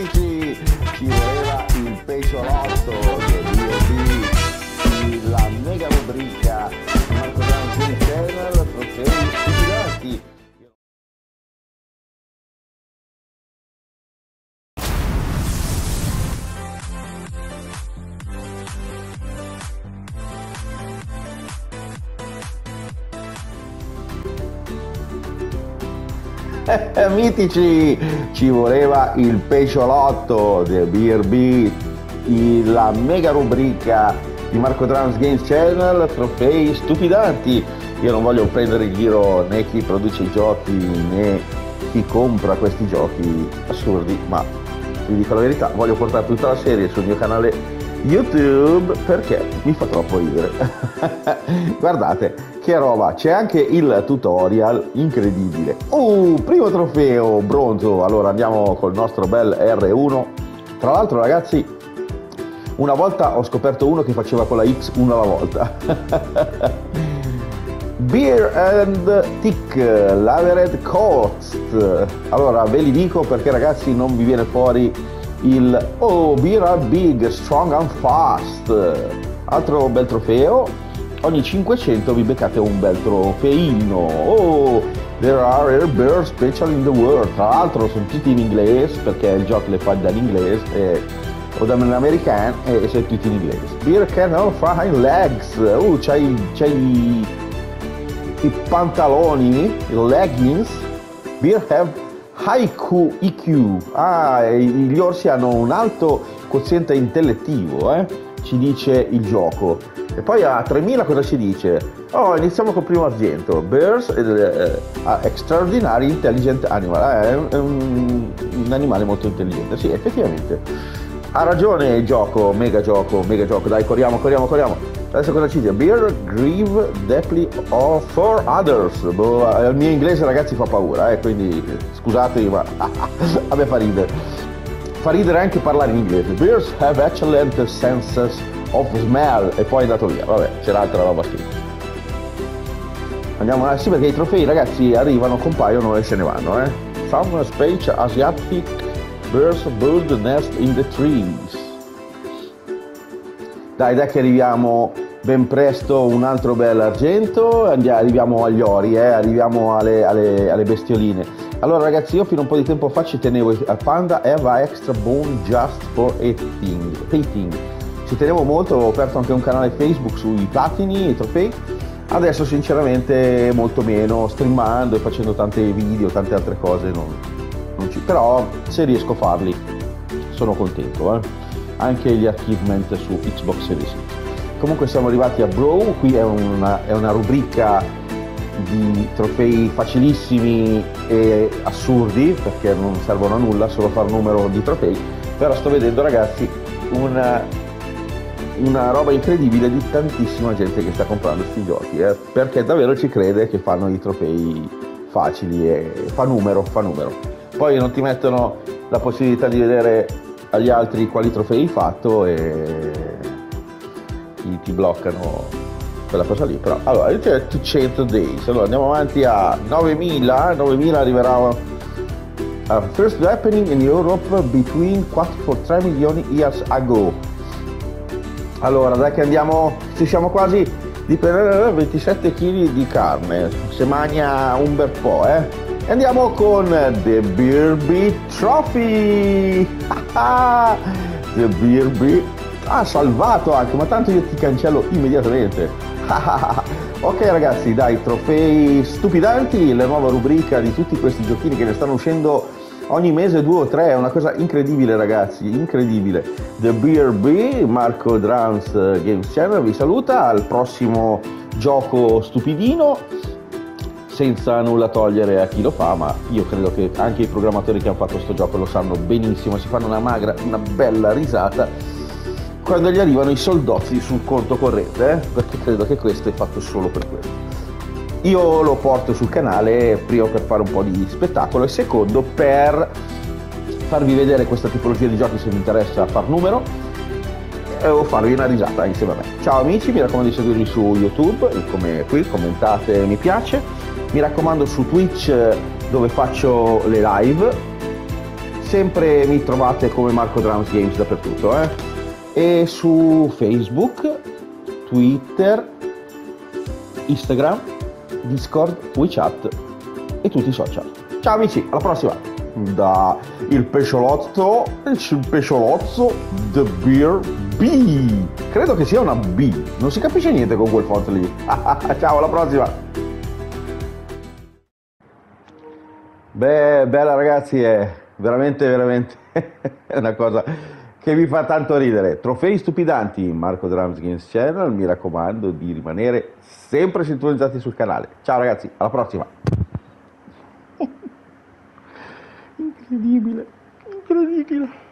mitici, ci voleva il pesciolotto del B&B, la mega rubrica Marco Danzi Channel, trofei studiati. Mitici, ci voleva il pesciolotto del B&B, la mega rubrica di Marco Drums Games Channel, trofei stupidanti. Io non voglio prendere in giro né chi produce i giochi né chi compra questi giochi assurdi, ma vi dico la verità, voglio portare tutta la serie sul mio canale YouTube perché mi fa troppo ridere. Guardate che roba, c'è anche il tutorial incredibile. Primo trofeo bronzo. Allora andiamo col nostro bel R1. Tra l'altro ragazzi, una volta ho scoperto uno che faceva con la X una alla volta. Beer and Tick Lavered Coast. Allora ve li dico perché ragazzi non vi viene fuori il Beer are big, strong and fast. Altro bel trofeo. Ogni 500 vi beccate un bel trofeino. There are rare beer special in the world. Tra l'altro sono tutti in inglese perché il gioco le fa dall'inglese o dall'americano e sono tutti in inglese. Beer can all fine legs. C'hai i pantaloni, i leggings. Beer have high IQ. Gli orsi hanno un alto quoziente intellettivo, ci dice il gioco. E poi a 3000 cosa ci dice? Iniziamo col primo argento. Bears extraordinary intelligent animal. È un animale molto intelligente. Sì, effettivamente. Ha ragione il gioco, mega gioco. Dai, corriamo. Adesso cosa ci dice? Beer grieve deeply for others. Il mio inglese ragazzi fa paura, quindi scusatemi, ma a me fa ridere. Fa ridere anche parlare in inglese. Bears have excellent senses of smell. E poi è andato via. Vabbè, c'era altra roba scritta. Andiamo sì, perché i trofei ragazzi arrivano, compaiono e se ne vanno. Some space Asiatic birds build nest in the trees. Dai che arriviamo ben presto, un altro bel argento, arriviamo agli ori, arriviamo alle bestioline. Allora ragazzi, io fino a un po' di tempo fa ci tenevo al panda Eva extra bone just for eating. Ci tenevo molto, ho aperto anche un canale Facebook sui platini, i trofei. Adesso sinceramente molto meno, streamando e facendo tanti video, tante altre cose, però se riesco a farli sono contento. Anche gli achievement su Xbox Series X. Comunque siamo arrivati a Brawl, qui è una rubrica di trofei facilissimi e assurdi perché non servono a nulla, solo far numero di trofei, però sto vedendo ragazzi una roba incredibile di tantissima gente che sta comprando questi giochi, perché davvero ci crede che fanno i trofei facili e fa numero. Poi non ti mettono la possibilità di vedere agli altri quali trofei hai fatto e ti bloccano quella cosa lì. Però allora c'è 100 days, allora andiamo avanti a 9000 arriverà a first happening in Europe between 4-3 milioni years ago. Allora dai che andiamo, ci siamo quasi di prendere 27 kg di carne, se magna un bel po', E andiamo con The B&B Trophy. The B&B ha salvato anche, ma tanto io ti cancello immediatamente. Ok ragazzi, dai, trofei stupidanti, la nuova rubrica di tutti questi giochini che ne stanno uscendo ogni mese 2 o 3, è una cosa incredibile ragazzi, incredibile. The B&B, Marco Drums Games Channel vi saluta al prossimo gioco stupidino, senza nulla togliere a chi lo fa, ma io credo che anche i programmatori che hanno fatto questo gioco lo sanno benissimo, si fanno una bella risata quando gli arrivano i soldozzi sul conto corrente, perché credo che questo è fatto solo per questo. Io lo porto sul canale, primo per fare un po' di spettacolo e secondo per farvi vedere questa tipologia di giochi se vi interessa far numero o farvi una risata insieme a me. Ciao amici, mi raccomando di seguirmi su YouTube, come qui, commentate mi piace. Mi raccomando su Twitch dove faccio le live, sempre mi trovate come Marco Drums Games dappertutto, e su Facebook, Twitter, Instagram, Discord, WeChat e tutti i social. Ciao amici, alla prossima! Da il pesciolotto, The Beer B. Credo che sia una B, non si capisce niente con quel font lì. Ciao, alla prossima! Beh, bella ragazzi, è veramente è una cosa che mi fa tanto ridere. Trofei stupidanti, Marco Drums Games Channel, mi raccomando di rimanere sempre sintonizzati sul canale. Ciao ragazzi, alla prossima! Incredibile, incredibile.